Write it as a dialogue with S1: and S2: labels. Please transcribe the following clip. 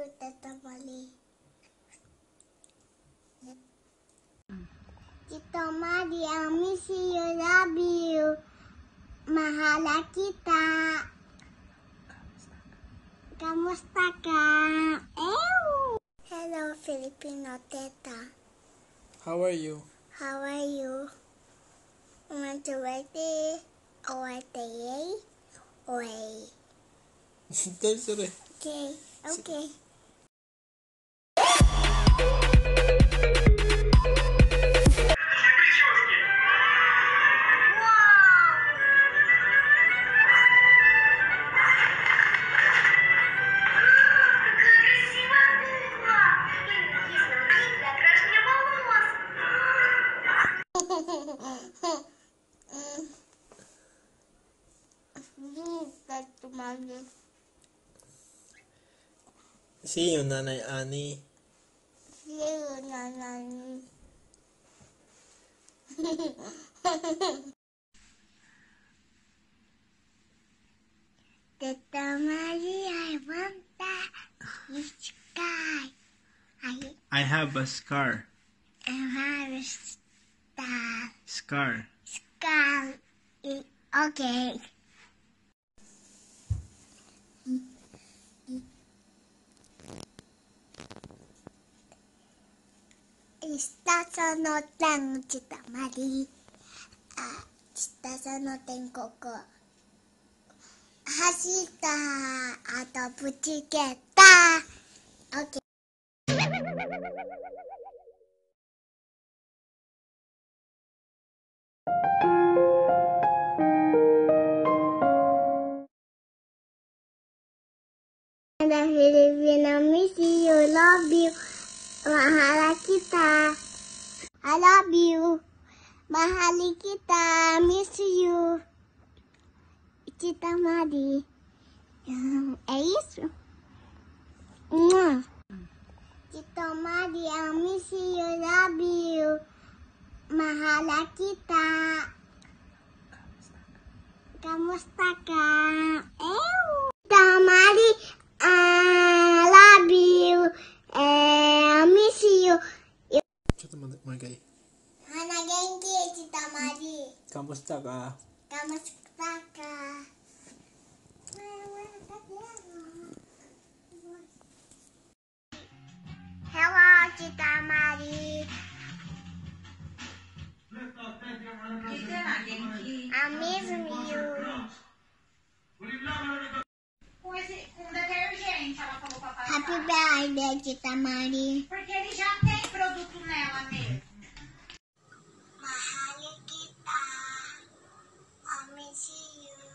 S1: Tita Mali. Tita Mali, I miss you, love you. Mahala kita. Kamusta ka? Ew! Hello, Filipino tita.
S2: How are you?
S1: How are you? Want to write it? Or day? Or
S2: Sorry.
S1: okay, okay.
S2: See you, Nanay Annie.
S1: See you, Nanay. Tita Marie, I want that sky.
S2: I have a scar.
S1: I have a star.
S2: Scar.
S1: Sky. Okay. Stasunod lang, Tita Marie. Stasunod din ko ko. Hasita atau puciketa. Okay. Ada Filipina, miss you, love you. Mahala kita. I love you. Mahali kita, miss you. Tita Marie. É isso? Tita Marie, I miss you, love you. Mahala kita. Kamusta ka? Ew! Tita Marie, I love you. I miss you.
S2: Magay.
S1: Hanna, genki, Tita Marie.
S2: Kamusta ka?
S1: Kamusta ka? Hello, Tita Marie. I miss you. Happy birthday, Tita Marie.
S3: Porque ele já tem produto nela mesmo.
S1: Mahali kita. I miss you.